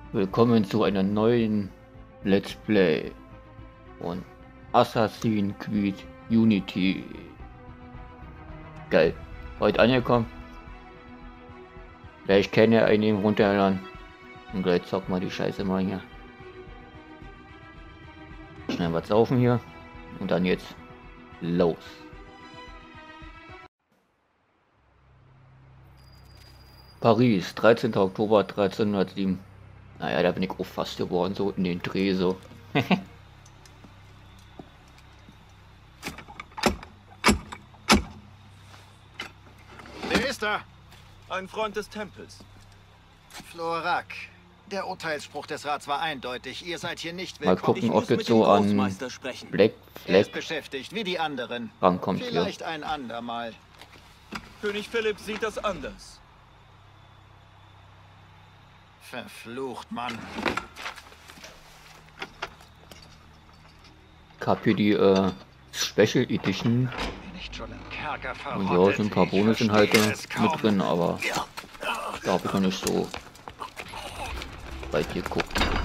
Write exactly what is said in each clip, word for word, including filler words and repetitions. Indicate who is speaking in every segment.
Speaker 1: Willkommen zu einer neuen Let's Play von Assassin's Creed Unity. Geil. Heute angekommen. Gleich kenne einen runterladen. Und gleich zocken wir die Scheiße mal hier. Schnell was saufen hier. Und dann jetzt los. Paris, dreizehnter Oktober dreizehnhundertsieben. Naja, da bin ich auch fast geworden, so in den Dreh so.
Speaker 2: Wer ist da?
Speaker 3: Ein Freund des Tempels.
Speaker 2: Florak. Der Urteilsspruch des Rats war eindeutig. Ihr seid hier nicht
Speaker 1: Mal
Speaker 2: willkommen.
Speaker 1: gucken, ob jetzt so an Black
Speaker 2: Er ist
Speaker 1: Flag
Speaker 2: beschäftigt, wie die anderen.
Speaker 1: rankommt hier.
Speaker 2: Vielleicht ein andermal.
Speaker 3: König Philipp sieht das anders.
Speaker 2: Verflucht, Mann.
Speaker 1: Ich hab hier die äh, Special Edition.
Speaker 2: Nicht schon im Kerker
Speaker 1: Und
Speaker 2: verrottet.
Speaker 1: ja, sind ein paar
Speaker 2: Ich
Speaker 1: Bonusinhalte
Speaker 2: verstehe es kaum.
Speaker 1: mit drin, aber da habe ich noch nicht so weit geguckt.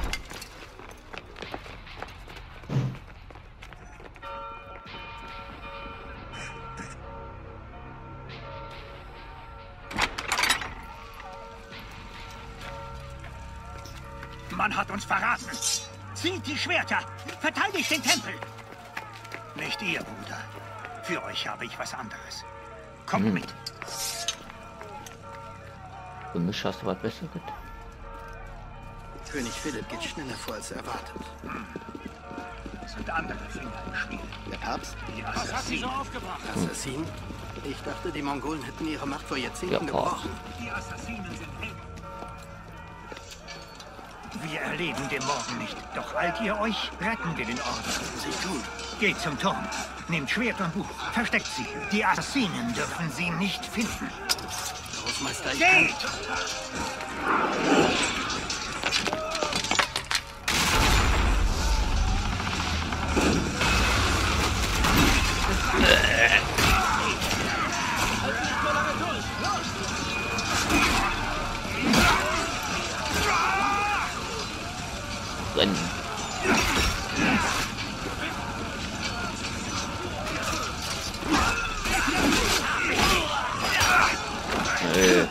Speaker 4: Man hat uns verraten. Zieht die Schwerter. Verteidigt den Tempel. Nicht ihr, Bruder. Für euch habe ich was anderes. Kommt
Speaker 1: Hm.
Speaker 4: mit.
Speaker 1: Für mich hast du was Besseres.
Speaker 2: König Philipp geht schneller vor als erwartet.
Speaker 4: Es sind andere Finger im Spiel.
Speaker 2: Der Papst?
Speaker 4: Die Assassinen. aufgebracht?
Speaker 2: Assassinen? Ich dachte, die Mongolen hätten ihre Macht vor Jahrzehnten
Speaker 1: Der Papst.
Speaker 2: gebrochen.
Speaker 4: Die Assassinen sind Helden. Wir erleben den Morgen nicht. Doch eilt ihr euch, retten wir den Orden.
Speaker 2: Sie tun.
Speaker 4: Geht zum Turm. Nehmt Schwert und Buch. Versteckt sie. Die Assassinen dürfen sie nicht finden.
Speaker 2: Großmeister, ich
Speaker 4: Geht!
Speaker 1: Rennen. Äh.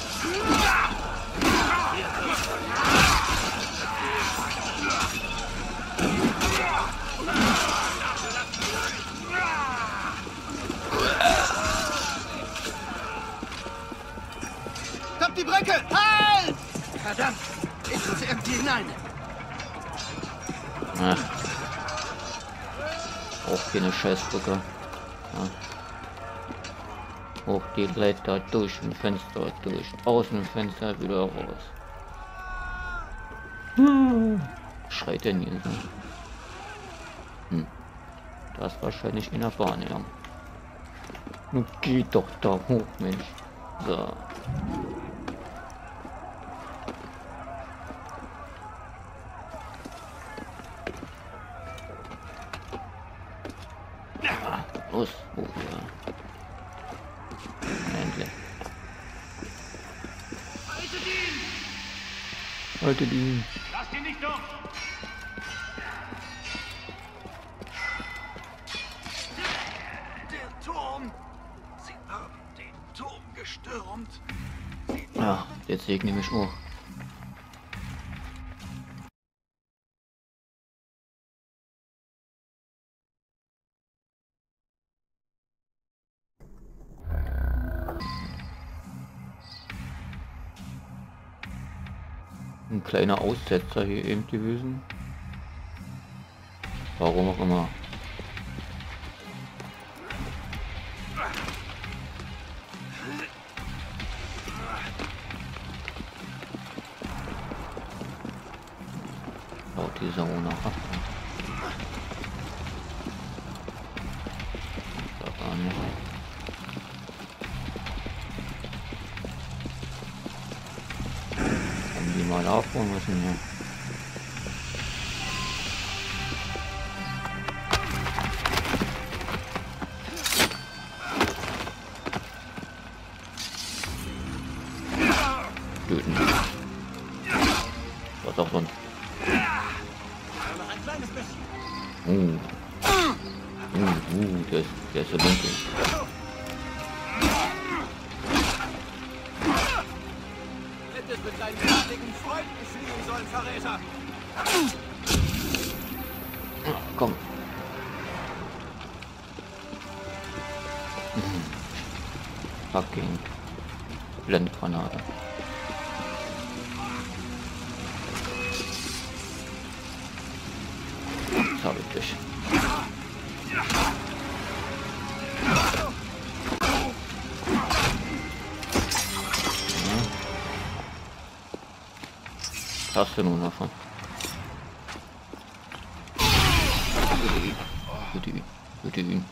Speaker 2: Stoppt die Brücke! Halt! Verdammt! Ich muss irgendwie hinein.
Speaker 1: Ach. Auch keine Scheißbrücke. Ja. Hoch die Leiter, durch ein Fenster, durch Außenfenster, wieder raus. Hm. Schreit denn hier so? Hm. Das ist wahrscheinlich in der Bahn, ja. Nun geht doch da hoch, Mensch. So. Los, hoch, ja. Endlich.
Speaker 4: Haltet ihn!
Speaker 1: Haltet ihn.
Speaker 4: Lasst ihn nicht durch!
Speaker 2: Der Turm! Sie haben den Turm gestürmt.
Speaker 1: Ja, jetzt sehe ich nämlich auch. Ein kleiner Aussetzer hier eben gewesen. Warum auch immer. Laut dieser Ohne ab. Da war nicht. Die mal aufbauen müssen hier. Was auch sonst.
Speaker 2: Noch ein kleines bisschen.
Speaker 1: Uh. Uh, uh, der ist, der ist so dunkel.
Speaker 2: Hättest mit deinen adligen Freunden fliehen sollen, Verräter.
Speaker 1: Ach, komm. Hm. Fucking Blendgranate. Jetzt habe ich dich. Was hast du nun davon? Bitte ihn. Bitte ihn.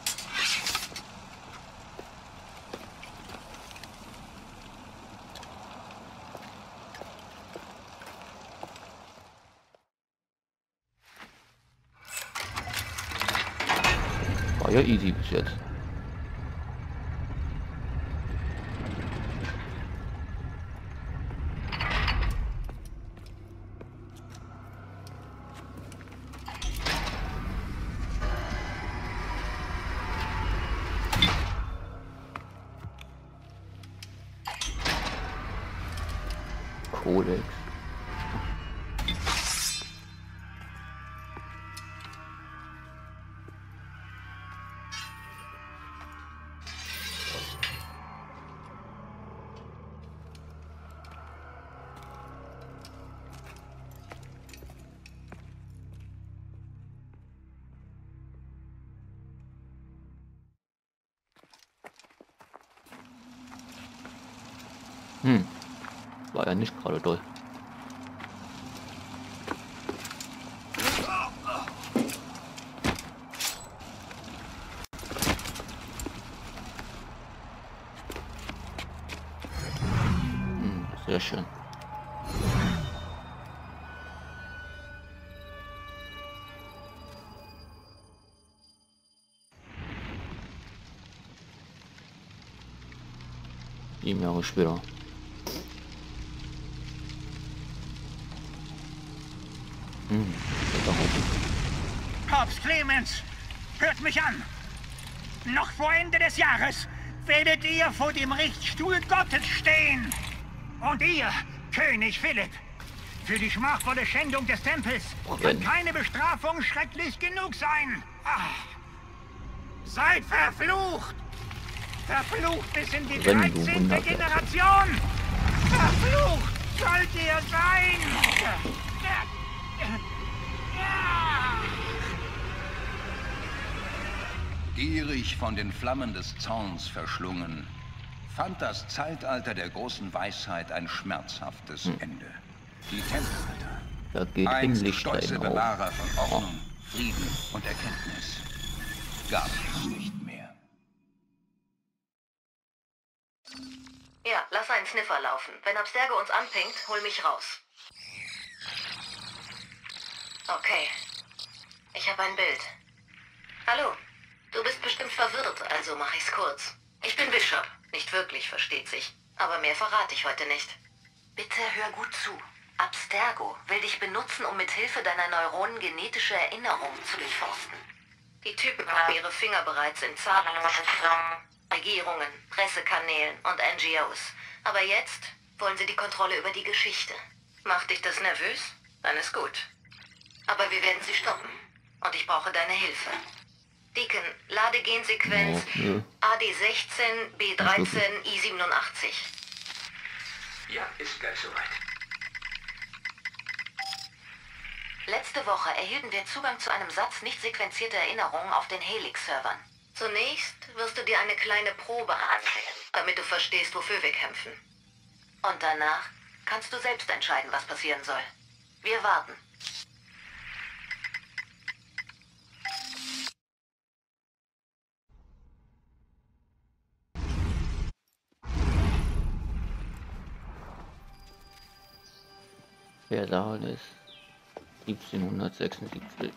Speaker 1: War ja easy bis jetzt. Codex. Hm, war ja nicht gerade doll. Hm, sehr schön. Sieben Jahre später. Hm,
Speaker 4: Korps Clemens, hört mich an. Noch vor Ende des Jahres werdet ihr vor dem Richtstuhl Gottes stehen. Und ihr, König Philipp, für die schmachvolle Schändung des Tempels kann keine Bestrafung schrecklich genug sein. Ach. Seid verflucht! Verflucht bis in die dreizehnte Generation! Verflucht sollt ihr sein!
Speaker 5: Gierig von den Flammen des Zorns verschlungen, fand das Zeitalter der großen Weisheit ein schmerzhaftes hm. Ende. Die Tempelritter,
Speaker 1: da geht
Speaker 5: einst stolze Bewahrer von Ordnung, oh. Frieden und Erkenntnis, gab es nicht mehr.
Speaker 6: Ja, lass einen Sniffer laufen. Wenn Abstergo uns anpinkt, hol mich raus. Okay. Ich habe ein Bild. Hallo. Du bist bestimmt verwirrt, also mach ich's kurz. Ich bin Bishop. Nicht wirklich, versteht sich. Aber mehr verrate ich heute nicht. Bitte hör gut zu. Abstergo will dich benutzen, um mit Hilfe deiner Neuronen genetische Erinnerungen zu durchforsten. Die Typen haben ihre Finger bereits in zahlreichen Regierungen, Pressekanälen und N G Os. Aber jetzt wollen sie die Kontrolle über die Geschichte. Macht dich das nervös? Dann ist gut. Aber wir werden sie stoppen. Und ich brauche deine Hilfe. Deacon, lade Gensequenz oh, ja. A D sechzehn B dreizehn I siebenundachtzig.
Speaker 5: Ja, ist gleich soweit.
Speaker 6: Letzte Woche erhielten wir Zugang zu einem Satz nicht sequenzierter Erinnerungen auf den Helix-Servern. Zunächst wirst du dir eine kleine Probe ansehen, damit du verstehst, wofür wir kämpfen. Und danach kannst du selbst entscheiden, was passieren soll. Wir warten.
Speaker 1: Wer da ist siebzehnhundertsechsundsiebzig.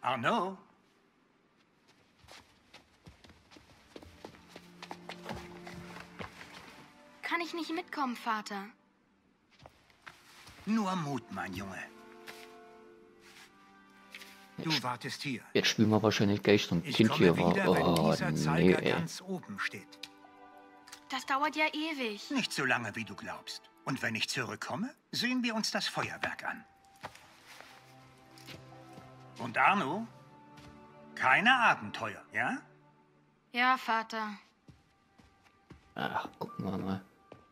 Speaker 4: Arnaud?
Speaker 7: kann ich nicht mitkommen, Vater.
Speaker 4: Nur Mut, mein Junge. Du wartest hier.
Speaker 1: Jetzt spielen wir wahrscheinlich gleich so ein
Speaker 4: Ich
Speaker 1: Kind
Speaker 4: komme
Speaker 1: hier
Speaker 4: wieder,
Speaker 1: war.
Speaker 4: wenn
Speaker 1: Oh,
Speaker 4: dieser
Speaker 1: nee,
Speaker 4: Zeiger
Speaker 1: ey.
Speaker 4: ganz oben steht.
Speaker 7: Das dauert ja ewig.
Speaker 4: Nicht so lange, wie du glaubst. Und wenn ich zurückkomme, sehen wir uns das Feuerwerk an. Und Arno, keine Abenteuer, ja?
Speaker 7: Ja, Vater.
Speaker 1: Ach, gucken wir mal.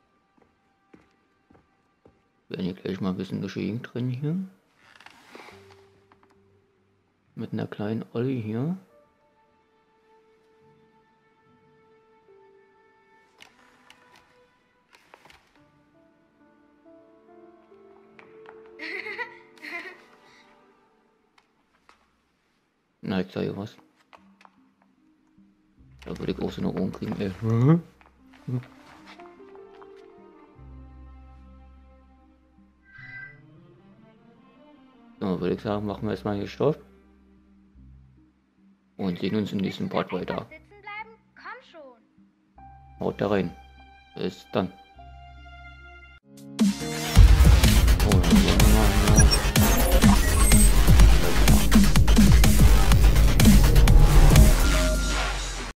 Speaker 1: Werden hier gleich mal ein bisschen geschehen drin hier. Mit einer kleinen Olli hier. Na, ich zeige was. Da würde ich auch so eine Ohren kriegen, ey. Hm? Hm. So, würde ich sagen, machen wir erstmal hier Stopp. Und sehen uns im nächsten Part weiter.
Speaker 7: Sitzen bleiben? Komm schon.
Speaker 1: Haut da rein. Bis dann.